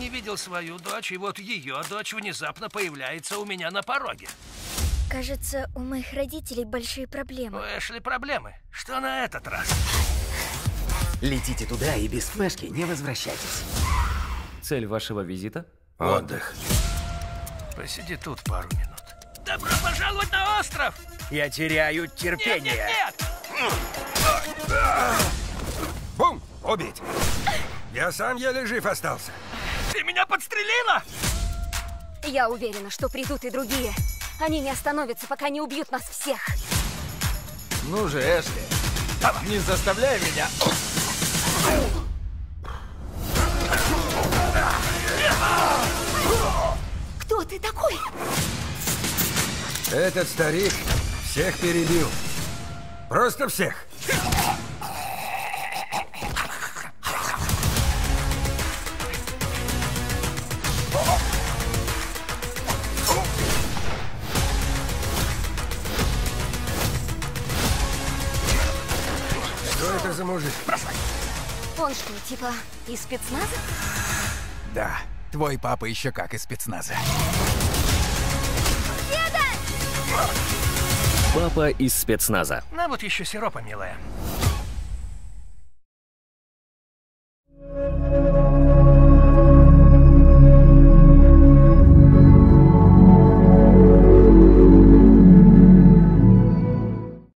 не видел свою дочь, и вот ее дочь внезапно появляется у меня на пороге. Кажется, у моих родителей большие проблемы. У Эшли проблемы. Что на этот раз? Летите туда и без флешки не возвращайтесь. Цель вашего визита? Отдых. Посиди тут пару минут. Добро пожаловать на остров! Я теряю терпение. Нет! Бум! Убить! Я сам еле жив остался. Ты меня подстрелила? Я уверена, что придут и другие. Они не остановятся, пока не убьют нас всех. Ну же, Эшли, не заставляй меня. Кто ты такой? Этот старик всех перебил. Просто всех. Что это за мужик? Он что, типа из спецназа? Да, твой папа еще как из спецназа. Папа из спецназа. На вот еще сиропа, милая.